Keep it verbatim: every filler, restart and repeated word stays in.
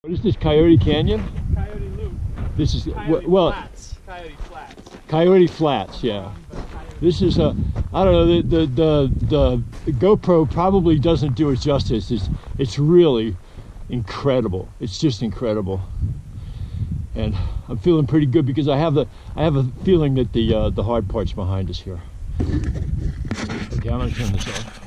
What is this, Coyote Canyon? Coyote Loop. This is, Coyote well, Flats. Coyote Flats. Coyote Flats, yeah. This is a, I don't know, the, the, the, the GoPro probably doesn't do it justice. It's, it's really incredible. It's just incredible. And I'm feeling pretty good because I have the, I have a feeling that the, uh, the hard part's behind us here. Okay, I'm gonna turn this off.